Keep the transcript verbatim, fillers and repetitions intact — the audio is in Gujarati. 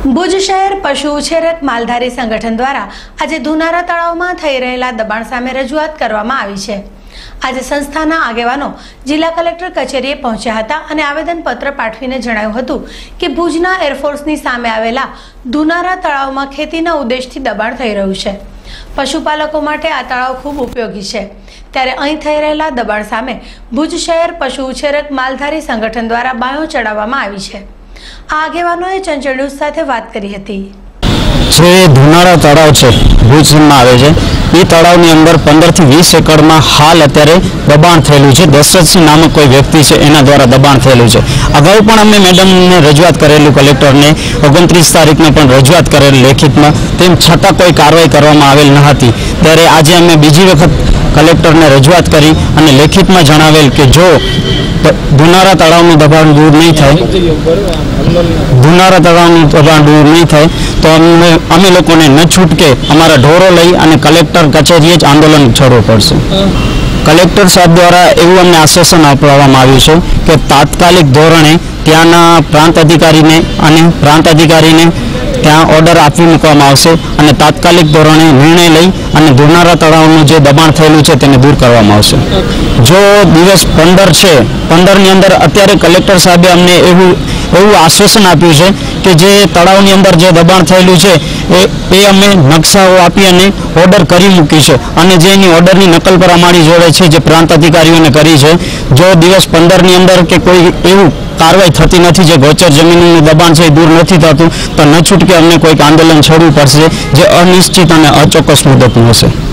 ભુજ શહેર પશુ ઉછેરક માલધારી સંગઠન દ્વારા આજે ધુનારા તળાવમાં થઈ રહેલા દબાણ સામે રજૂઆત કરવામાં આવી છે। આજે સંસ્થાના આગેવાનો જિલ્લા કલેક્ટર કચેરીએ પહોંચ્યા હતા અને આવેદનપત્ર પાઠવીને જણાવ્યું હતું કે ભુજના એરફોર્સની સામે આવેલા ધુનારા તળાવમાં ખેતીના ઉદ્દેશથી દબાણ થઈ રહ્યું છે। પશુપાલકો માટે આ તળાવ ખૂબ ઉપયોગી છે, ત્યારે અહીં થઈ રહેલા દબાણ સામે ભુજ શહેર પશુ ઉછેરક માલધારી સંગઠન દ્વારા બાયો ચડાવવામાં આવી છે। આ આગેવાનોએ ચંચળ ન્યૂઝ સાથે વાત કરી હતી। જે ધુનારા તળાવ છે ભુજમાં આવે છે, એ તળાવની અંદર પંદર થી વીસ એકડમાં હાલ અત્યારે દબાણ થયેલું છે। દશરથસિંહ નામક કોઈ વ્યક્તિ છે એના દ્વારા દબાણ થયેલું છે। અગાઉ પણ અમે મેડમને રજૂઆત કરેલું, કલેક્ટરને ઓગણત્રીસ તારીખને પણ રજૂઆત કરેલ લેખિતમાં, તેમ છતાં કોઈ કાર્યવાહી કરવામાં આવેલ ન હતી। ત્યારે આજે અમે બીજી વખત કલેક્ટરને રજૂઆત કરી અને લેખિતમાં જણાવેલ કે જો ધુનારા તળાવનું દબાણ દૂર નહીં થાય ધુનારા તળાવનું દબાણ દૂર નહીં થાય તો અમે અમે લોકોને ન છૂટકે અમારા ઢોરો લઈ અને કલેક્ટર કચેરીએ જ આંદોલન છોડવું પડશે। કલેક્ટર સાહેબ દ્વારા એવું અમને આશ્વાસન આપવામાં આવ્યું છે કે તાત્કાલિક ધોરણે ત્યાંના પ્રાંત અધિકારીને અને પ્રાંત અધિકારીને ત્યાં ઓર્ડર આપી મૂકવામાં આવશે અને તાત્કાલિક ધોરણે નિર્ણય લઈ અને ધુનારા તળાવનું જે દબાણ થયેલું છે તેને દૂર કરવામાં આવશે। જો દિવસ પંદર છે, પંદરની અંદર અત્યારે કલેક્ટર સાહેબે અમને એવું એવું આશ્વાસન આપ્યું છે કે જે તળાવની અંદર જે દબાણ થયેલું છે એ એ અમે નકશાઓ આપી અને ઓર્ડર કરી મૂકી છે અને જે એની ઓર્ડરની નકલ પર અમારી જોડે છે, જે પ્રાંત અધિકારીઓને કરી છે। જો દિવસ પંદરની અંદર કે કોઈ એવું કાર્યવાહી થતી નથી, જે ગોચર જમીનનું દબાણ છે એ દૂર નથી થતું, તો ન છૂટકે અમને કોઈક આંદોલન છોડવું પડશે, જે અનિશ્ચિત અને અચોક્કસ મુદતનું હશે।